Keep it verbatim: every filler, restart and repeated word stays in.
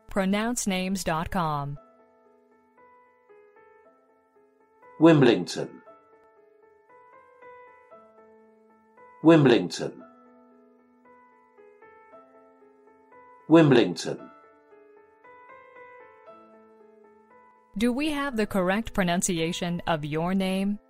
pronounce names dot com. Wimblington, Wimblington, Wimblington. Do we have the correct pronunciation of your name?